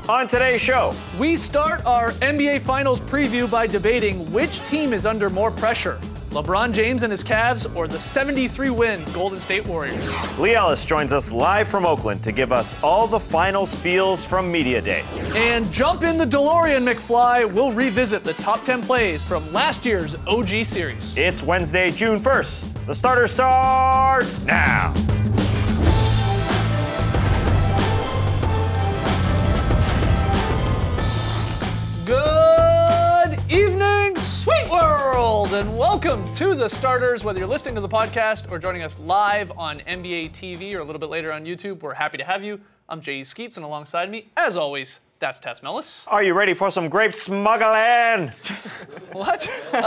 On today's show, we start our NBA Finals preview by debating which team is under more pressure, LeBron James and his Cavs or the 73-win Golden State Warriors. Lee Ellis joins us live from Oakland to give us all the finals feels from Media Day. And jump in the DeLorean, McFly. We'll revisit the top 10 plays from last year's OG series. It's Wednesday, June 1st. The starter starts now. Good evening, sweet world, and welcome to the starters. Whether you're listening to the podcast or joining us live on NBA TV or a little bit later on YouTube, we're happy to have you. I'm J.E. Skeets, and alongside me, as always, that's Tess Mellis. Are you ready for some grape smuggling? What?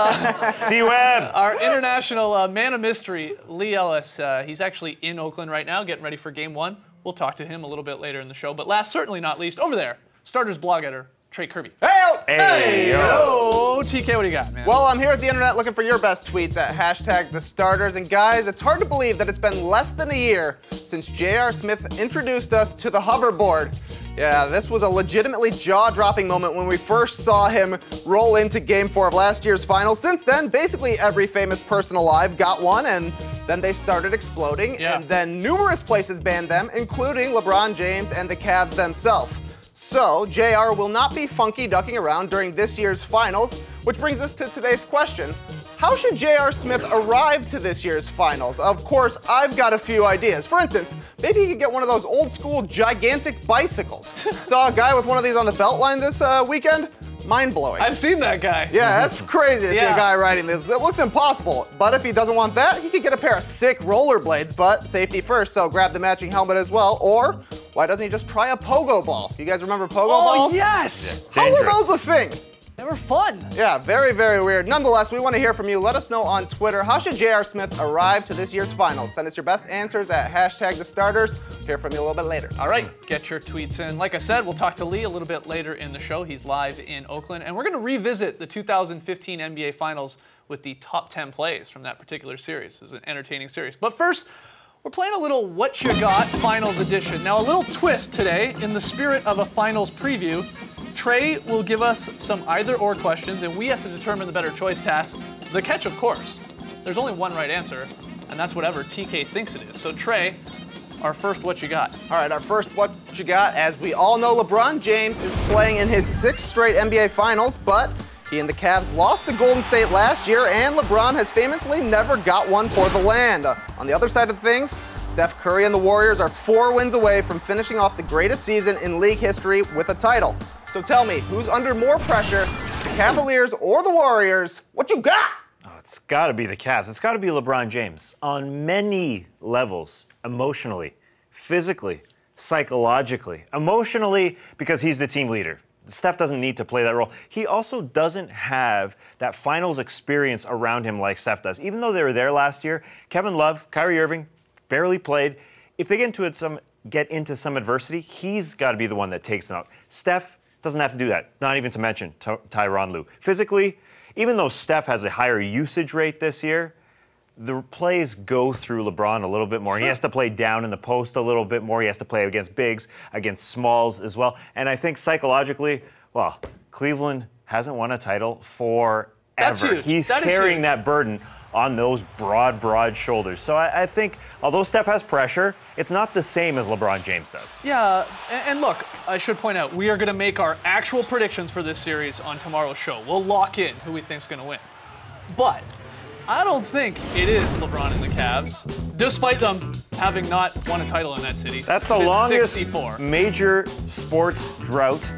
C-Web. Our international man of mystery, Lee Ellis. He's actually in Oakland right now, getting ready for Game 1. We'll talk to him a little bit later in the show. But last, certainly not least, over there, starters blog editor, Trey Kirby. Hey, yo. TK, what do you got, man? Well, I'm here at the internet looking for your best tweets at #TheStarters. And guys, it's hard to believe that it's been less than a year since J.R. Smith introduced us to the hoverboard. Yeah, this was a legitimately jaw-dropping moment when we first saw him roll into Game 4 of last year's finals. Since then, basically every famous person alive got one, and then they started exploding, and then numerous places banned them, including LeBron James and the Cavs themselves. So, JR will not be funky ducking around during this year's finals, which brings us to today's question. How should J.R. Smith arrive to this year's finals? Of course, I've got a few ideas. For instance, maybe he could get one of those old school gigantic bicycles. Saw a guy with one of these on the Beltline this weekend. Mind-blowing. I've seen that guy. Yeah, that's crazy to see a guy riding this. It looks impossible. But if he doesn't want that, he could get a pair of sick rollerblades, but safety first, so grab the matching helmet as well. Or why doesn't he just try a pogo ball? You guys remember pogo balls? Oh, yes! Yeah, How were those a thing? They were fun. Yeah, very, very weird. Nonetheless, we want to hear from you. Let us know on Twitter. How should J.R. Smith arrive to this year's finals? Send us your best answers at #TheStarters. Hear from you a little bit later. All right, get your tweets in. Like I said, we'll talk to Lee a little bit later in the show. He's live in Oakland. And we're going to revisit the 2015 NBA Finals with the top 10 plays from that particular series. It was an entertaining series. But first, we're playing a little What You Got Finals edition. Now, a little twist today in the spirit of a finals preview. Trey will give us some either-or questions, and we have to determine the better choice task. The catch, of course. There's only one right answer, and that's whatever TK thinks it is. So, Trey, our first What You Got. All right, our first What You Got. As we all know, LeBron James is playing in his 6th straight NBA Finals, but he and the Cavs lost to Golden State last year, and LeBron has famously never got one for the land. On the other side of things, Steph Curry and the Warriors are 4 wins away from finishing off the greatest season in league history with a title. So tell me, who's under more pressure, the Cavaliers or the Warriors? What you got? Oh, it's got to be the Cavs. It's got to be LeBron James on many levels, emotionally, physically, psychologically. Emotionally, because he's the team leader. Steph doesn't need to play that role. He also doesn't have that finals experience around him like Steph does. Even though they were there last year, Kevin Love, Kyrie Irving barely played. If they get into some adversity, he's got to be the one that takes them out. Steph doesn't have to do that, not even to mention Tyronn Lue. Physically, even though Steph has a higher usage rate this year, the plays go through LeBron a little bit more. Sure. He has to play down in the post a little bit more. He has to play against bigs, against smalls as well. And I think psychologically, well, Cleveland hasn't won a title forever. That's huge. He's carrying that burden on those broad shoulders. So I think, although Steph has pressure, it's not the same as LeBron James does. Yeah, and look, I should point out, we are going to make our actual predictions for this series on tomorrow's show. We'll lock in who we think is going to win. But I don't think it is LeBron and the Cavs, despite them having not won a title in that city. That's the since longest 64. major sports drought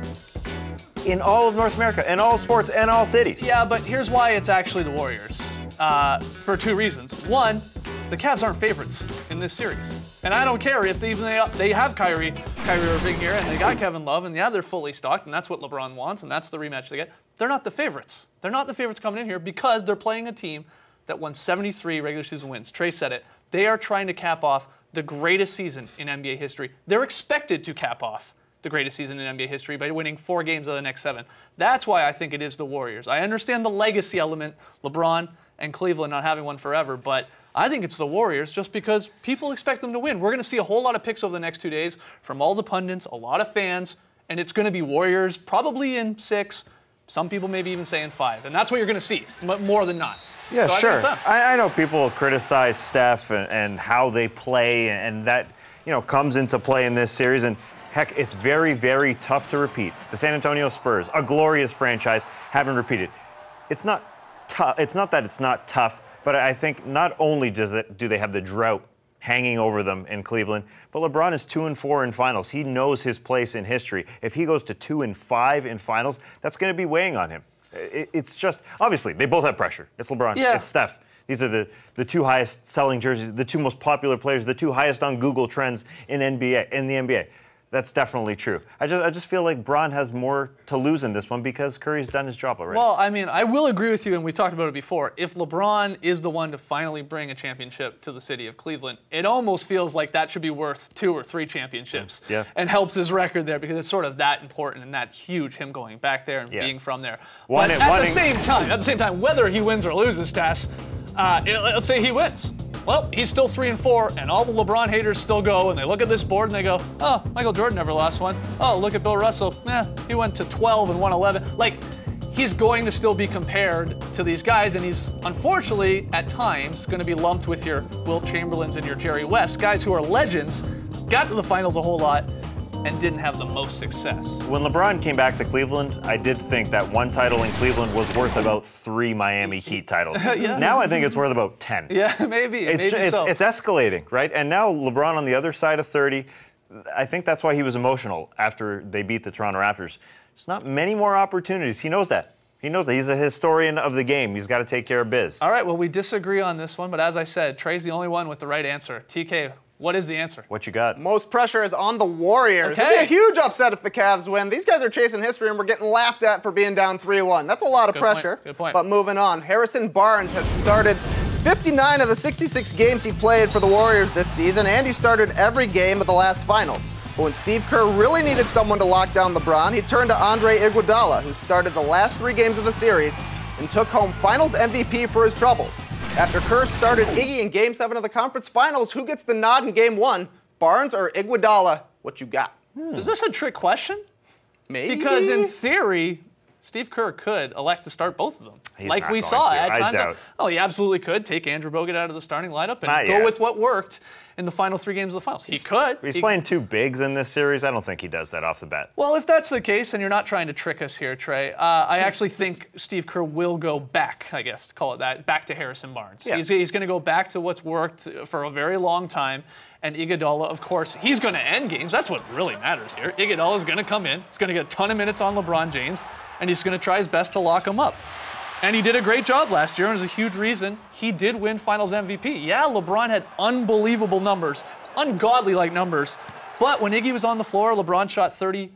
in all of North America, in all sports and all cities. Yeah, but here's why it's actually the Warriors. For 2 reasons. One, the Cavs aren't favorites in this series. And I don't care if they have Kyrie Irving here, and they got Kevin Love, and yeah, they're fully stocked, and that's what LeBron wants, and that's the rematch they get. They're not the favorites. They're not the favorites coming in here because they're playing a team that won 73 regular season wins. Trey said it. They are trying to cap off the greatest season in NBA history. They're expected to cap off the greatest season in NBA history by winning 4 games of the next 7. That's why I think it is the Warriors. I understand the legacy element, LeBron and Cleveland not having one forever, but I think it's the Warriors just because people expect them to win. We're going to see a whole lot of picks over the next 2 days from all the pundits, a lot of fans, and it's going to be Warriors probably in 6. Some people maybe even say in 5, and that's what you're going to see more than not. Yeah, so sure. I know people criticize Steph and how they play, and that comes into play in this series. And heck, it's very, very tough to repeat. The San Antonio Spurs, a glorious franchise, haven't repeated. It's not tough. It's not that it's not tough, but I think not only do they have the drought hanging over them in Cleveland, but LeBron is 2-4 in finals. He knows his place in history. If he goes to 2-5 in finals, that's going to be weighing on him. It's just, obviously, they both have pressure. It's LeBron. Yeah. It's Steph. These are the 2 highest selling jerseys, the 2 most popular players, the 2 highest on Google trends in the NBA. That's definitely true. I just feel like Bron has more to lose in this one because Curry's done his job already. Well, I mean, I will agree with you, and we talked about it before. If LeBron is the one to finally bring a championship to the city of Cleveland, it almost feels like that should be worth 2 or 3 championships. Yeah. And helps his record there because it's sort of that important and that huge, him going back there and being from there. At the same time, whether he wins or loses, Tass, let's say he wins. Well, he's still 3-4, and all the LeBron haters still go, and they look at this board and they go, oh, Michael Jordan never lost one. Oh, look at Bill Russell. He went to 12 and won 11. Like, he's going to still be compared to these guys, and he's, unfortunately, at times, going to be lumped with your Wilt Chamberlains and your Jerry West, guys who are legends, got to the finals a whole lot, and didn't have the most success. When LeBron came back to Cleveland, I did think that one title in Cleveland was worth about 3 Miami Heat titles. Yeah. Now I think it's worth about 10. Yeah, maybe. It's escalating, right? And now LeBron on the other side of 30, I think that's why he was emotional after they beat the Toronto Raptors. There's not many more opportunities. He knows that. He knows that. He's a historian of the game. He's got to take care of biz. All right, well, we disagree on this one, but as I said, Trey's the only one with the right answer. TK, what is the answer? What you got? Most pressure is on the Warriors. Okay. It'd be a huge upset if the Cavs win. These guys are chasing history, and we're getting laughed at for being down 3-1. That's a lot of pressure. Good point. But moving on, Harrison Barnes has started 59 of the 66 games he played for the Warriors this season, and he started every game of the last finals. But when Steve Kerr really needed someone to lock down LeBron, he turned to Andre Iguodala, who started the last 3 games of the series and took home Finals MVP for his troubles. After Kerr started Iggy in Game 7 of the conference finals, who gets the nod in Game 1? Barnes or Iguodala? What you got? Is this a trick question? Maybe. Because in theory, Steve Kerr could elect to start both of them. He's like not we going saw to. at I times. doubt. Oh, he absolutely could take Andrew Bogut out of the starting lineup and Not go yet. with what worked in the final 3 games of the finals. He could. He's playing 2 bigs in this series. I don't think he does that off the bat. Well, if that's the case, and you're not trying to trick us here, Trey, I actually think Steve Kerr will go back, I guess, call it that, back to Harrison Barnes. Yeah. He's going to go back to what's worked for a very long time. And Iguodala, of course, he's going to end games. That's what really matters here. Iguodala is going to come in. He's going to get a ton of minutes on LeBron James, and he's going to try his best to lock him up. And he did a great job last year, and is a huge reason he did win Finals MVP. Yeah, LeBron had unbelievable numbers, ungodly-like numbers, but when Iggy was on the floor, LeBron shot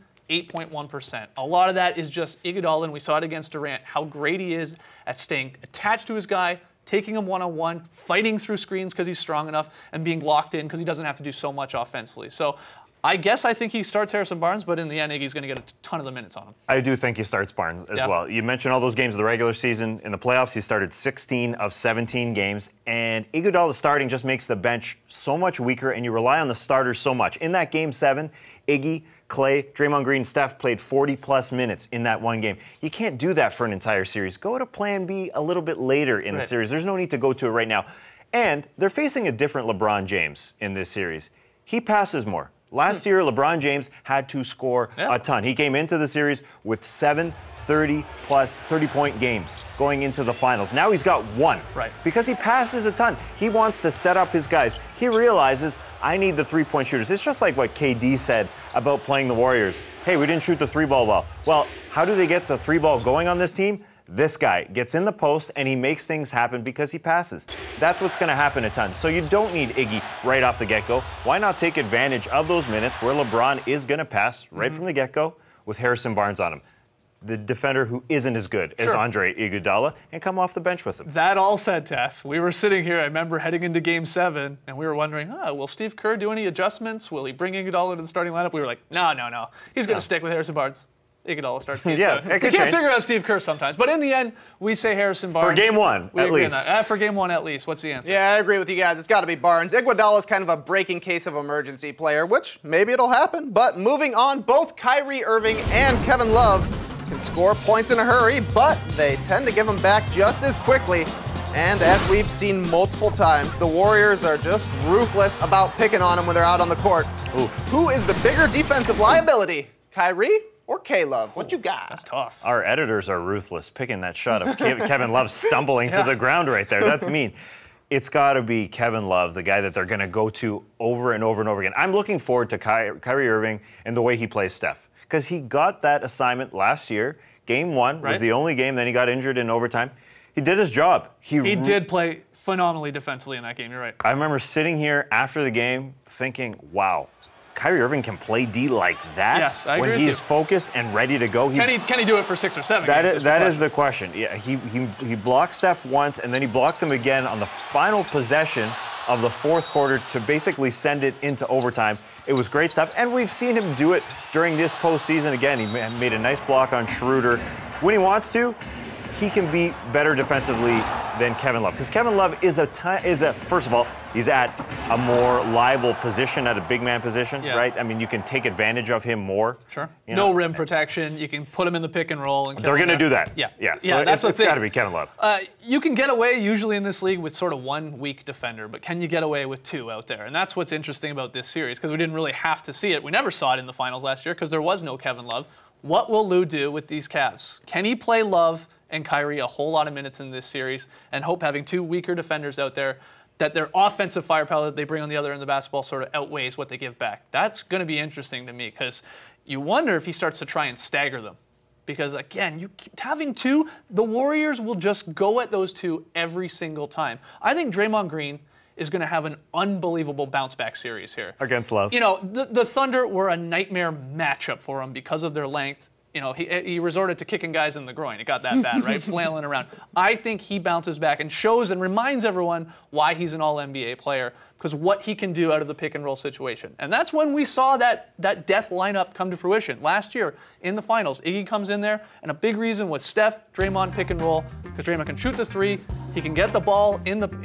38.1%. A lot of that is just Iguodala, and we saw it against Durant, how great he is at staying attached to his guy, taking him one-on-one, fighting through screens because he's strong enough, and being locked in because he doesn't have to do so much offensively. So I think he starts Harrison Barnes, but in the end, Iggy's going to get a ton of the minutes on him. I do think he starts Barnes as well. You mentioned all those games of the regular season. In the playoffs, he started 16 of 17 games, and Iguodala starting just makes the bench so much weaker, and you rely on the starters so much. In that Game 7, Iggy, Clay, Draymond Green, Steph played 40-plus minutes in that one game. You can't do that for an entire series. Go to Plan B a little bit later in the series. There's no need to go to it right now. And they're facing a different LeBron James in this series. He passes more. Last year, LeBron James had to score a ton. He came into the series with 7 30-plus 30-point games going into the finals. Now he's got 1. Right. Because he passes a ton. He wants to set up his guys. He realizes, I need the 3-point shooters. It's just like what KD said about playing the Warriors. Hey, we didn't shoot the 3-ball well. Well, how do they get the 3-ball going on this team? This guy gets in the post and he makes things happen because he passes. That's what's going to happen a ton. So you don't need Iggy right off the get-go. Why not take advantage of those minutes where LeBron is going to pass right from the get-go with Harrison Barnes on him, the defender who isn't as good as Andre Iguodala, and come off the bench with him. That all said, Tess, we were sitting here, I remember heading into Game 7, and we were wondering, will Steve Kerr do any adjustments? Will he bring Iguodala into the starting lineup? We were like, no. He's going to stick with Harrison Barnes. Iguodala starts the game. Yeah, so it you could can't change. figure out Steve Kerr sometimes. But in the end, we say Harrison Barnes. For game one, We at agree on least. that. For game one, at least. What's the answer? Yeah, I agree with you guys. It's got to be Barnes. Iguodala is kind of a breaking case of emergency player, which maybe it'll happen. But moving on, both Kyrie Irving and Kevin Love can score points in a hurry, but they tend to give them back just as quickly. And as we've seen multiple times, the Warriors are just ruthless about picking on them when they're out on the court. Oof. Who is the bigger defensive liability, Kyrie or K-Love? What you got? That's tough. Our editors are ruthless, picking that shot of Kevin Love stumbling to the ground right there. That's mean. It's got to be Kevin Love, the guy that they're going to go to over and over and over again. I'm looking forward to Kyrie Irving and the way he plays Steph, because he got that assignment last year. Game one was the only game, then he got injured in overtime. He did his job. He did play phenomenally defensively in that game. You're right. I remember sitting here after the game thinking, wow, Kyrie Irving can play D like that Yes, I agree when with he's you. focused and ready to go. Can he do it for 6 or 7 That games? is the question. Yeah, he blocked Steph once, and then he blocked him again on the final possession of the fourth quarter to basically send it into overtime. It was great stuff, and we've seen him do it during this postseason again. He made a nice block on Schroeder. When he wants to, he can be better defensively than Kevin Love, because Kevin Love is first of all, he's at a more liable position, at a big man position, right? I mean, you can take advantage of him more. Sure. You know? No rim protection. You can put him in the pick and roll. And They're going to do that. Yeah. Yeah. So yeah, that's it's got to be Kevin Love. You can get away usually in this league with sort of one weak defender, but can you get away with 2 out there? And that's what's interesting about this series, because we didn't really have to see it. We never saw it in the finals last year because there was no Kevin Love. What will Lou do with these Cavs? Can he play Love and Kyrie a whole lot of minutes in this series and hope having 2 weaker defenders out there, that their offensive firepower that they bring on the other end of the basketball sort of outweighs what they give back? That's going to be interesting to me, because you wonder if he starts to try and stagger them. Because again, having 2, the Warriors will just go at those 2 every single time. I think Draymond Green is going to have an unbelievable bounce-back series here. Against Love. You know, the Thunder were a nightmare matchup for him because of their length. You know, he resorted to kicking guys in the groin. It got that bad, right? Flailing around. I think he bounces back and shows and reminds everyone why he's an all-NBA player, because what he can do out of the pick-and-roll situation. And that's when we saw that death lineup come to fruition. Last year in the finals, Iggy comes in there, and a big reason was Steph, Draymond pick-and-roll, because Draymond can shoot the 3, he can get the ball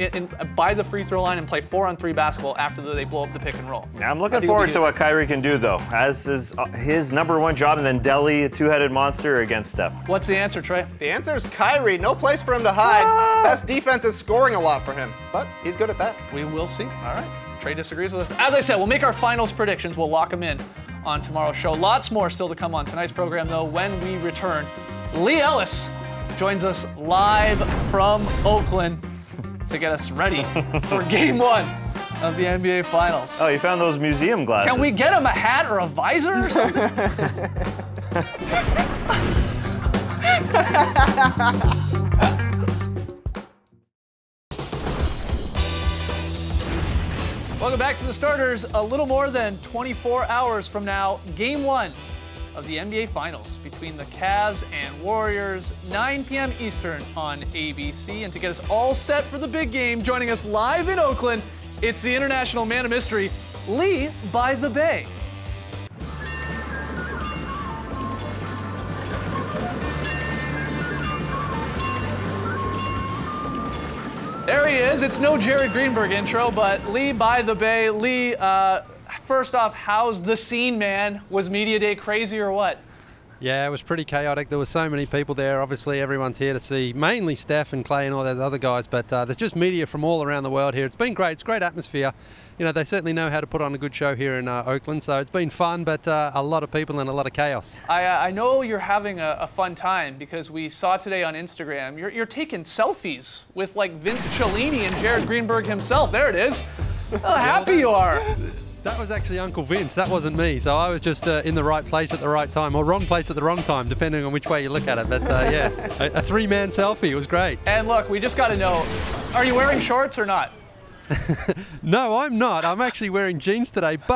by the free throw line and play 4-on-3 basketball after they blow up the pick-and-roll. Now, I'm looking forward to what Kyrie can do, though, as is his number 1 job, and then Delly, a 2-headed monster against Steph. What's the answer, Trey? The answer is Kyrie. No place for him to hide. Best defense is scoring a lot for him, but he's good at that. We will see. All right. Trey disagrees with us. As I said, we'll make our finals predictions. We'll lock them in on tomorrow's show. Lots more still to come on tonight's program, though, when we return. Lee Ellis joins us live from Oakland to get us ready for Game 1 of the NBA Finals. Oh, you found those museum glasses. Can we get him a hat or a visor or something? Welcome back to the Starters. A little more than 24 hours from now, Game 1 of the NBA Finals between the Cavs and Warriors, 9 p.m. Eastern on ABC. And to get us all set for the big game, joining us live in Oakland, it's the international man of mystery, Lee by the Bay. There he is. It's no Jared Greenberg intro, but Lee by the Bay. Lee, first off, how's the scene, man? Was Media Day crazy or what? Yeah, it was pretty chaotic. There were so many people there. Obviously, everyone's here to see mainly Steph and Clay and all those other guys, but there's just media from all around the world here. It's been great. It's a great atmosphere. You know, they certainly know how to put on a good show here in Oakland, so it's been fun, but a lot of people and a lot of chaos. I know you're having a fun time, because we saw today on Instagram, you're taking selfies with like Vince Cellini and Jared Greenberg himself. There it is. How happy you are. That was actually Uncle Vince. That wasn't me. So I was just in the right place at the right time, or wrong place at the wrong time, depending on which way you look at it. But yeah, a 3-man selfie. It was great. And look, we just got to know, are you wearing shorts or not? No, I'm not. I'm actually wearing jeans today, but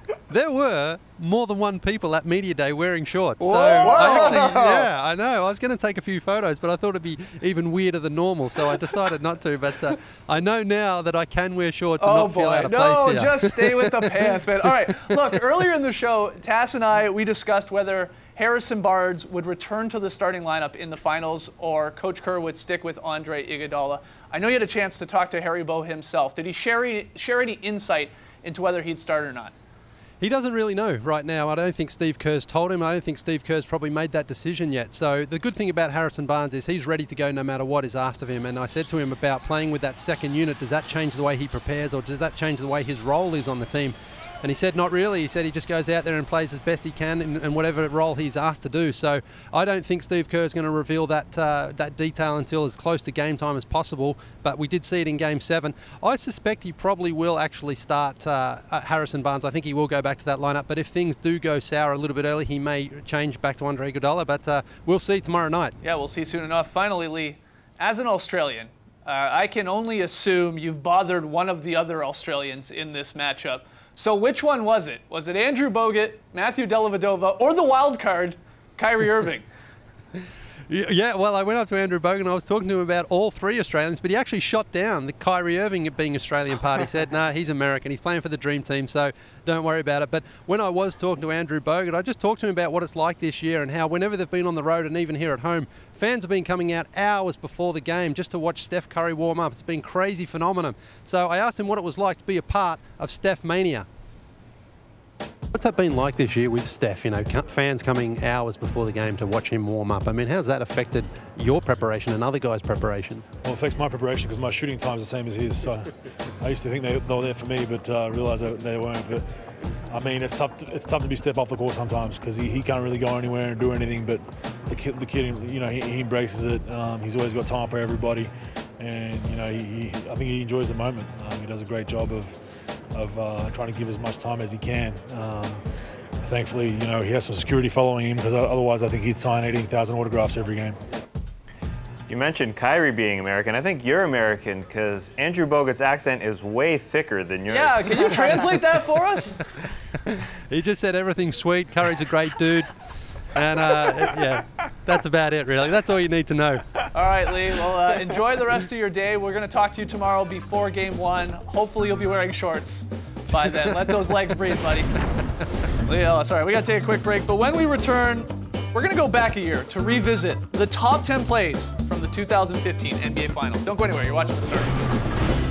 there were more than one people at Media Day wearing shorts. Whoa. So I actually, yeah, I know. I was going to take a few photos, but I thought it'd be even weirder than normal, so I decided not to. But I know now that I can wear shorts and not feel out of place here. Just stay with the pants, man. All right, look, earlier in the show, Tass and I, we discussed whether Harrison Barnes would return to the starting lineup in the finals or Coach Kerr would stick with Andre Iguodala. I know you had a chance to talk to Harry Bow himself. Did he share any insight into whether he'd start or not? He doesn't really know right now. I don't think Steve Kerr's told him. I don't think Steve Kerr's probably made that decision yet. So the good thing about Harrison Barnes is he's ready to go no matter what is asked of him. And I said to him about playing with that second unit, does that change the way he prepares or does that change the way his role is on the team? And he said not really. He said he just goes out there and plays as best he can in whatever role he's asked to do. So I don't think Steve Kerr's going to reveal that detail until as close to game time as possible. But we did see it in Game 7. I suspect he probably will actually start Harrison Barnes. I think he will go back to that lineup. But if things do go sour a little bit early, he may change back to Andre Iguodala. But we'll see tomorrow night. Yeah, we'll see soon enough. Finally, Lee, as an Australian, I can only assume you've bothered one of the other Australians in this matchup. So which one was it? Was it Andrew Bogut, Matthew Dellavedova, or the wild card, Kyrie Irving? Yeah, well, I went up to Andrew Bogut and I was talking to him about all three Australians, but he actually shot down the Kyrie Irving being Australian part. He said, nah, he's American. He's playing for the Dream Team, so don't worry about it. But when I was talking to Andrew Bogut, I just talked to him about what it's like this year and how whenever they've been on the road and even here at home, fans have been coming out hours before the game just to watch Steph Curry warm up. It's been crazy phenomenon. So I asked him what it was like to be a part of Steph Mania. What's that been like this year with Steph? You know, fans coming hours before the game to watch him warm up. I mean, how's that affected your preparation and other guys' prepreration? Well, it affects my preparation because my shooting time is the same as his. So I used to think they were there for me, but realised they weren't. But I mean, it's tough to be Steph off the court sometimes because he can't really go anywhere and do anything. But the kid, you know, he embraces it. He's always got time for everybody, and you know, I think he enjoys the moment. He does a great job of trying to give as much time as he can. Thankfully, you know, he has some security following him because otherwise I think he'd sign 18,000 autographs every game. You mentioned Kyrie being American. I think you're American because Andrew Bogut's accent is way thicker than yours. Yeah, can you translate that for us? He just said everything's sweet. Curry's a great dude. And yeah, that's about it, really. That's all you need to know. All right, Lee. Well, enjoy the rest of your day. We're going to talk to you tomorrow before Game 1. Hopefully you'll be wearing shorts by then. Let those legs breathe, buddy. Lee Ellis. All right, we got to take a quick break. But when we return, we're going to go back a year to revisit the top 10 plays from the 2015 NBA Finals. Don't go anywhere. You're watching The Starters.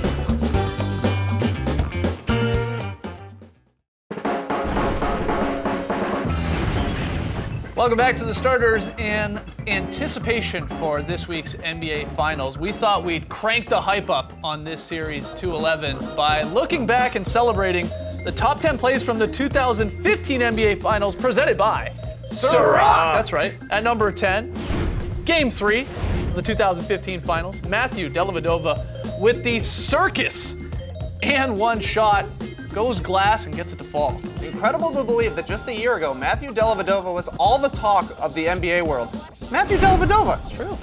Welcome back to The Starters. In anticipation for this week's NBA Finals, we thought we'd crank the hype up on this series to 11 by looking back and celebrating the top 10 plays from the 2015 NBA Finals presented by Ciroc. That's right. At number 10, Game 3 of the 2015 Finals, Matthew Dellavedova with the circus and one shot. Goes glass and gets it to fall. Incredible to believe that just a year ago, Matthew Dellavedova was all the talk of the NBA world. Matthew Dellavedova. It's true.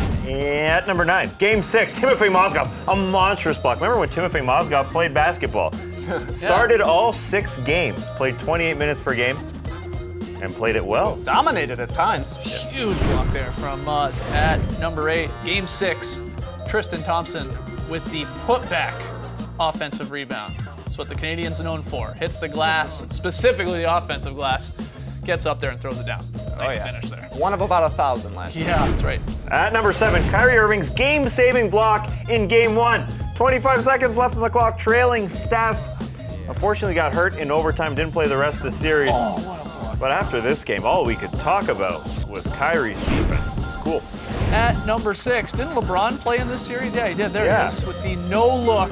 At number 9, Game 6, Timofey Mozgov, a monstrous block. Remember when Timofey Mozgov played basketball? Started all 6 games, played 28 minutes per game, and played it well. Dominated at times. Huge block there from Moz. At number 8, Game 6, Tristan Thompson with the putback offensive rebound. That's what the Canadians are known for. Hits the glass, specifically the offensive glass, gets up there and throws it down. Nice finish there. One of about 1,000 last year. Yeah, that's right. At number 7, Kyrie Irving's game-saving block in Game 1. 25 seconds left on the clock, trailing Steph. Unfortunately got hurt in overtime, didn't play the rest of the series. Oh, what a block. But after this game, all we could talk about was Kyrie's defense. It's cool. At number 6, didn't LeBron play in this series? Yeah, he did. There it is with the no-look.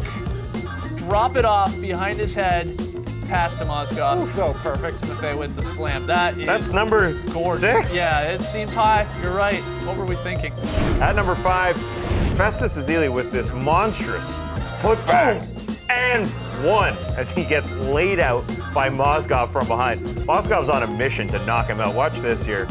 Drop it off behind his head, pass to Mozgov. Ooh, so perfect. With the slam. That's number gorgeous. 6? Yeah, it seems high. You're right. What were we thinking? At number 5, Festus Ezeli with this monstrous putback and one as he gets laid out by Mozgov from behind. Mozgov's on a mission to knock him out. Watch this here.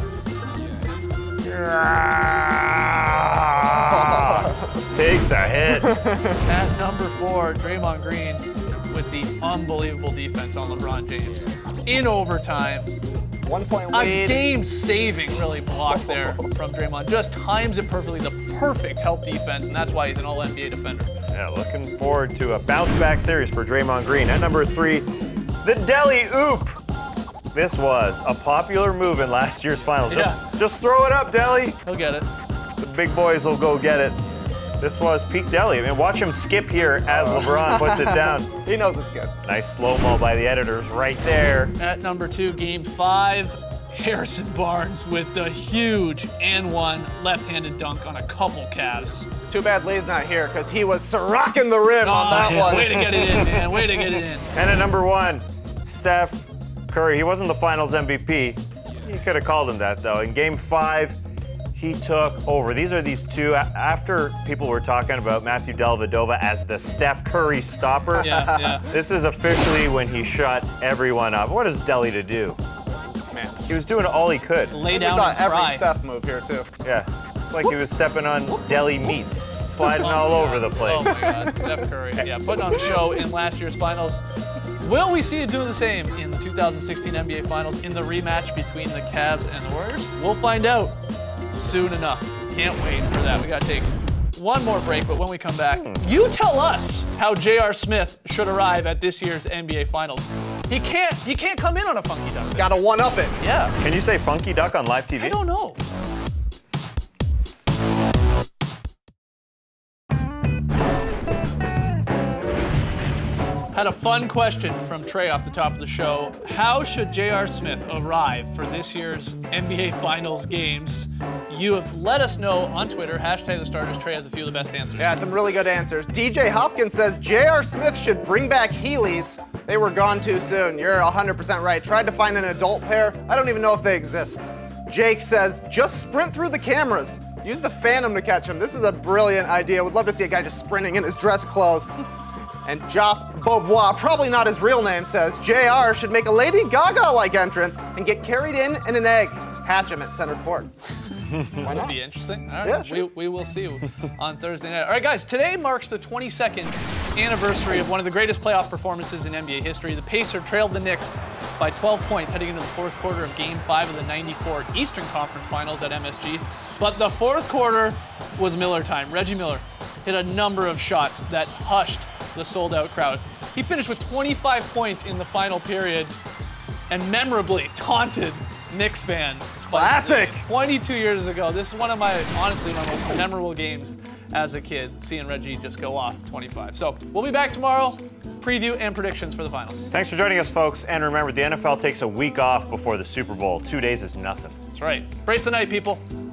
Takes a hit. At number 4, Draymond Green with the unbelievable defense on LeBron James. In overtime, 1 point a lead. game-saving really block there from Draymond. Just times it perfectly, the perfect help defense, and that's why he's an All-NBA defender. Yeah, looking forward to a bounce-back series for Draymond Green. At number 3, the Delhi Oop. This was a popular move in last year's finals. Just throw it up, Delhi. He'll get it. The big boys will go get it. This was peak Delhi. I mean, watch him skip here as LeBron puts it down. He knows it's good. Nice slow-mo by the editors right there. At number 2, Game 5, Harrison Barnes with the huge and one left-handed dunk on a couple Cavs. Too bad Lee's not here because he was rocking the rim on that one. Way to get it in, man. Way to get it in. And at number 1, Steph Curry. He wasn't the finals MVP. He could have called him that, though. In Game 5, he took over. These are these two, after people were talking about Matthew Dellavedova as the Steph Curry stopper. Yeah. This is officially when he shut everyone up. What is Delhi to do? Man, he was doing all he could. Lay We down saw and every cry. Steph move here, too. Yeah, it's like he was stepping on deli meats, sliding all over the place. Oh my God, Steph Curry. Yeah, putting on a show in last year's finals. Will we see it doing the same in the 2016 NBA Finals in the rematch between the Cavs and the Warriors? We'll find out soon enough. Can't wait for that. We got to take one more break, but when we come back, you tell us how J.R. Smith should arrive at this year's NBA Finals. He can't come in on a funky dunk. Gotta one-up it. Yeah. Can you say funky duck on live TV? I don't know. Had a fun question from Trey off the top of the show. How should J.R. Smith arrive for this year's NBA Finals games? You have let us know on Twitter, #TheStarters. Trey has a few of the best answers. Yeah, some really good answers. DJ Hopkins says J.R. Smith should bring back Heelys. They were gone too soon. You're 100% right. Tried to find an adult pair. I don't even know if they exist. Jake says just sprint through the cameras. Use the Phantom to catch him. This is a brilliant idea. Would love to see a guy just sprinting in his dress clothes. And Jop Beaubois, probably not his real name, says JR should make a Lady Gaga-like entrance and get carried in an egg. Hatch him at center court. That would be interesting. All right, Yeah, sure. we will see on Thursday night. All right, guys, today marks the 22nd anniversary of one of the greatest playoff performances in NBA history. The Pacers trailed the Knicks by 12 points heading into the fourth quarter of Game 5 of the '94 Eastern Conference Finals at MSG. But the fourth quarter was Miller time. Reggie Miller hit a number of shots that hushed the sold-out crowd. He finished with 25 points in the final period and memorably taunted Knicks fans. Classic. 22 years ago. This is honestly, my most memorable games as a kid, seeing Reggie just go off 25. So we'll be back tomorrow, preview and predictions for the finals. Thanks for joining us, folks. And remember, the NFL takes a week off before the Super Bowl. 2 days is nothing. That's right. Brace the night, people.